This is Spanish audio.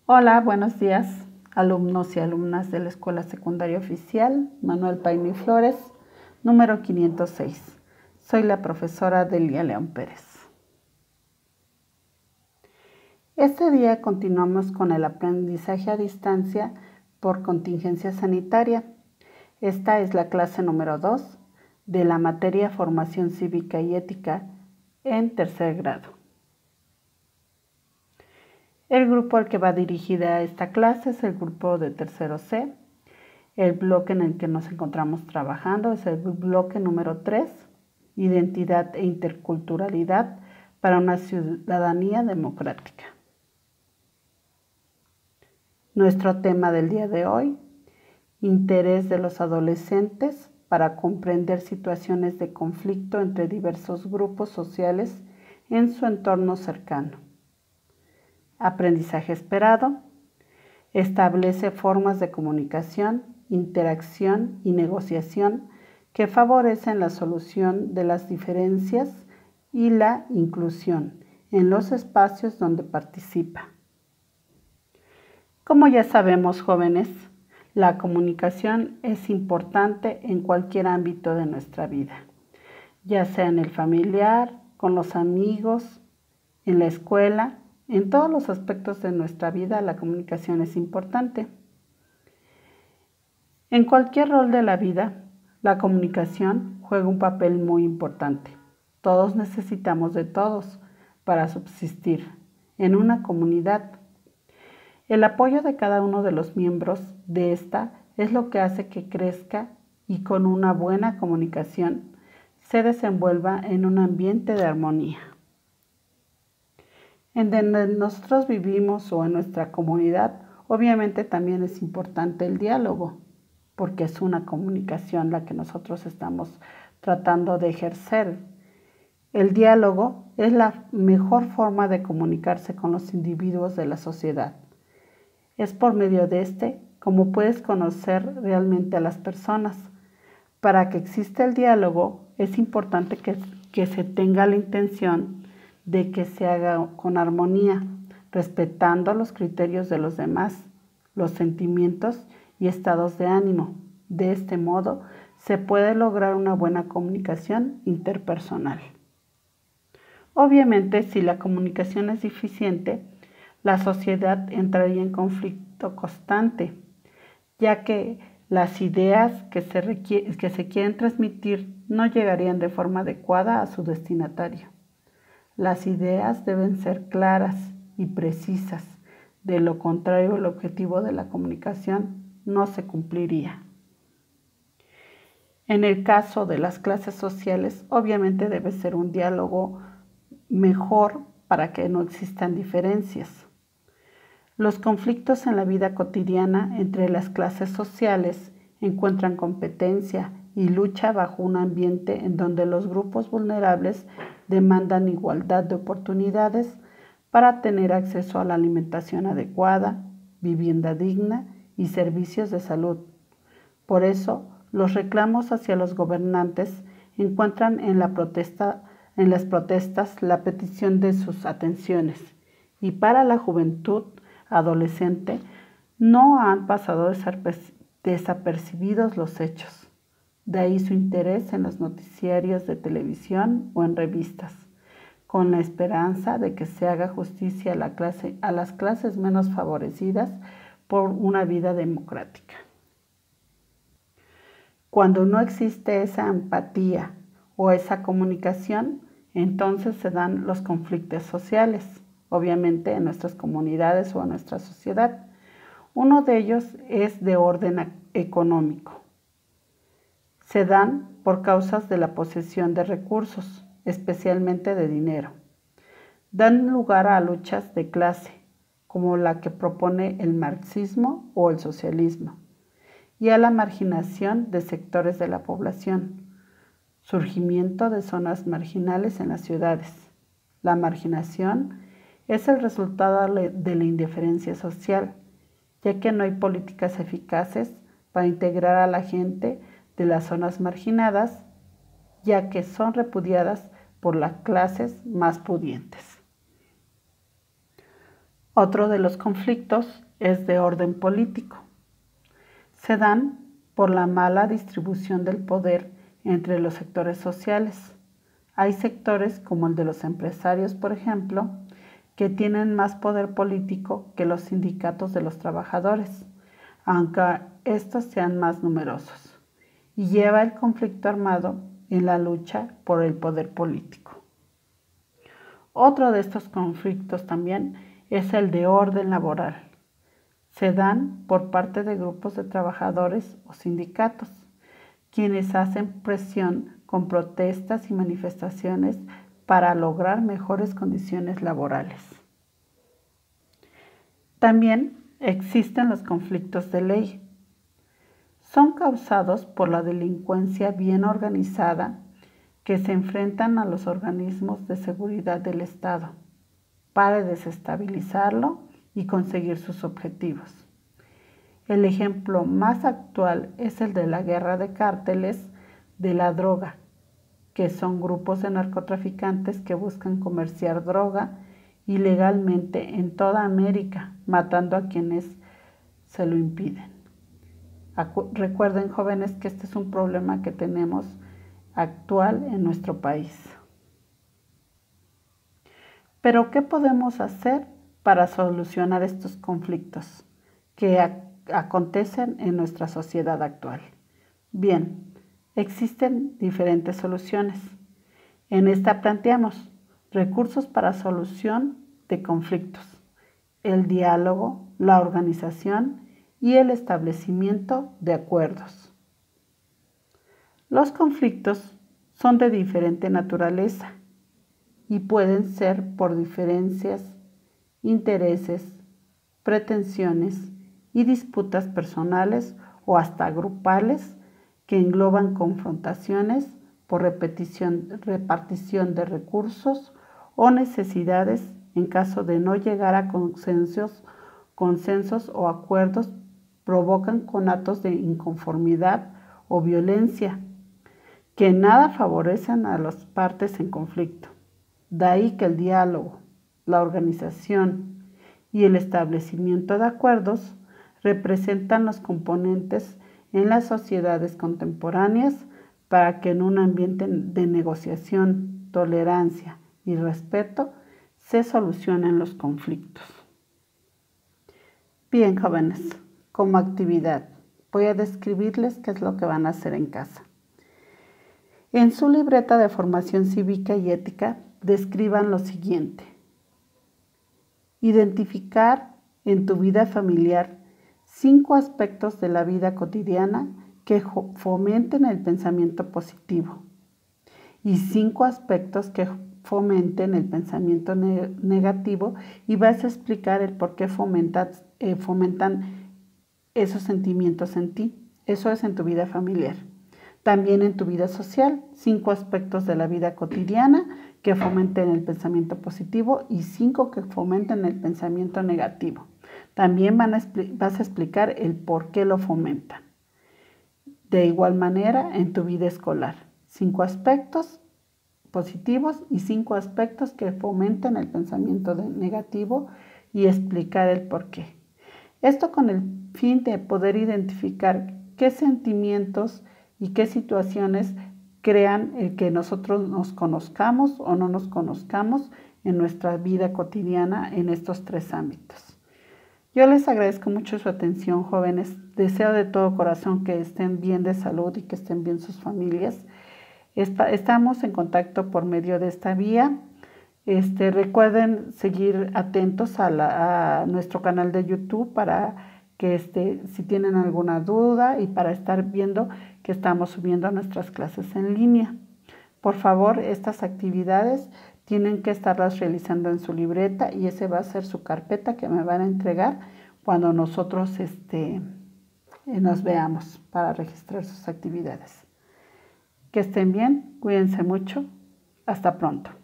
Hola, buenos días, alumnos y alumnas de la Escuela Secundaria Oficial Manuel Paine y Flores, número 506. Soy la profesora Delia León Pérez. Este día continuamos con el aprendizaje a distancia por contingencia sanitaria. Esta es la clase número 2 de la materia Formación Cívica y Ética en tercer grado. El grupo al que va dirigida esta clase es el grupo de tercero C. El bloque en el que nos encontramos trabajando es el bloque número 3, Identidad e Interculturalidad para una ciudadanía democrática. Nuestro tema del día de hoy, interés de los adolescentes para comprender situaciones de conflicto entre diversos grupos sociales en su entorno cercano. Aprendizaje esperado. Establece formas de comunicación, interacción y negociación que favorecen la solución de las diferencias y la inclusión en los espacios donde participa. Como ya sabemos, jóvenes, la comunicación es importante en cualquier ámbito de nuestra vida, ya sea en el familiar, con los amigos, en la escuela. En todos los aspectos de nuestra vida la comunicación es importante. En cualquier rol de la vida, la comunicación juega un papel muy importante. Todos necesitamos de todos para subsistir en una comunidad. El apoyo de cada uno de los miembros de esta es lo que hace que crezca y con una buena comunicación se desenvuelva en un ambiente de armonía. En donde nosotros vivimos o en nuestra comunidad, obviamente también es importante el diálogo, porque es una comunicación la que nosotros estamos tratando de ejercer. El diálogo es la mejor forma de comunicarse con los individuos de la sociedad. Es por medio de este como puedes conocer realmente a las personas. Para que exista el diálogo, es importante que se tenga la intención de que se haga con armonía, respetando los criterios de los demás, los sentimientos y estados de ánimo. De este modo, se puede lograr una buena comunicación interpersonal. Obviamente, si la comunicación es deficiente, la sociedad entraría en conflicto constante, ya que las ideas que se quieren transmitir no llegarían de forma adecuada a su destinatario. Las ideas deben ser claras y precisas. De lo contrario, el objetivo de la comunicación no se cumpliría. En el caso de las clases sociales, obviamente debe ser un diálogo mejor para que no existan diferencias. Los conflictos en la vida cotidiana entre las clases sociales encuentran competencia y lucha bajo un ambiente en donde los grupos vulnerables demandan igualdad de oportunidades para tener acceso a la alimentación adecuada, vivienda digna y servicios de salud. Por eso, los reclamos hacia los gobernantes encuentran en las protestas la petición de sus atenciones, y para la juventud adolescente no han pasado desapercibidos los hechos. De ahí su interés en los noticiarios de televisión o en revistas, con la esperanza de que se haga justicia a las clases menos favorecidas por una vida democrática. Cuando no existe esa empatía o esa comunicación, entonces se dan los conflictos sociales, obviamente en nuestras comunidades o en nuestra sociedad. Uno de ellos es de orden económico. Se dan por causas de la posesión de recursos, especialmente de dinero. Dan lugar a luchas de clase, como la que propone el marxismo o el socialismo, y a la marginación de sectores de la población, surgimiento de zonas marginales en las ciudades. La marginación es el resultado de la indiferencia social, ya que no hay políticas eficaces para integrar a la gente de las zonas marginadas, ya que son repudiadas por las clases más pudientes. Otro de los conflictos es de orden político. Se dan por la mala distribución del poder entre los sectores sociales. Hay sectores como el de los empresarios, por ejemplo, que tienen más poder político que los sindicatos de los trabajadores, aunque estos sean más numerosos, y lleva el conflicto armado en la lucha por el poder político. Otro de estos conflictos también es el de orden laboral. Se dan por parte de grupos de trabajadores o sindicatos, quienes hacen presión con protestas y manifestaciones para lograr mejores condiciones laborales. También existen los conflictos de ley. Son causados por la delincuencia bien organizada que se enfrentan a los organismos de seguridad del Estado para desestabilizarlo y conseguir sus objetivos. El ejemplo más actual es el de la guerra de cárteles de la droga, que son grupos de narcotraficantes que buscan comerciar droga ilegalmente en toda América, matando a quienes se lo impiden. Recuerden, jóvenes, que este es un problema que tenemos actual en nuestro país. Pero, ¿qué podemos hacer para solucionar estos conflictos que acontecen en nuestra sociedad actual? Bien, existen diferentes soluciones. En esta planteamos recursos para solución de conflictos, el diálogo, la organización y el establecimiento de acuerdos. Los conflictos son de diferente naturaleza y pueden ser por diferencias, intereses, pretensiones y disputas personales o hasta grupales que engloban confrontaciones por repartición de recursos o necesidades en caso de no llegar a consensos o acuerdos provocan conatos de inconformidad o violencia que nada favorecen a las partes en conflicto. De ahí que el diálogo, la organización y el establecimiento de acuerdos representan los componentes en las sociedades contemporáneas para que en un ambiente de negociación, tolerancia y respeto se solucionen los conflictos. Bien, jóvenes, como actividad voy a describirles qué es lo que van a hacer en casa. En su libreta de formación cívica y ética, describan lo siguiente. Identificar en tu vida familiar 5 aspectos de la vida cotidiana que fomenten el pensamiento positivo y 5 aspectos que fomenten el pensamiento negativo, y vas a explicar el por qué fomentan esos sentimientos en ti. Eso es en tu vida familiar. También en tu vida social, 5 aspectos de la vida cotidiana que fomenten el pensamiento positivo y 5 que fomenten el pensamiento negativo. También vas a explicar el por qué lo fomentan. De igual manera, en tu vida escolar, 5 aspectos positivos y 5 aspectos que fomentan el pensamiento negativo y explicar el por qué. Esto con el fin de poder identificar qué sentimientos y qué situaciones crean el que nosotros nos conozcamos o no nos conozcamos en nuestra vida cotidiana en estos 3 ámbitos. Yo les agradezco mucho su atención, jóvenes. Deseo de todo corazón que estén bien de salud y que estén bien sus familias. Estamos en contacto por medio de esta vía. Recuerden seguir atentos a nuestro canal de YouTube para que si tienen alguna duda y para estar viendo que estamos subiendo nuestras clases en línea. Por favor, estas actividades tienen que estarlas realizando en su libreta y ese va a ser su carpeta que me van a entregar cuando nosotros nos veamos para registrar sus actividades. Que estén bien, cuídense mucho. Hasta pronto.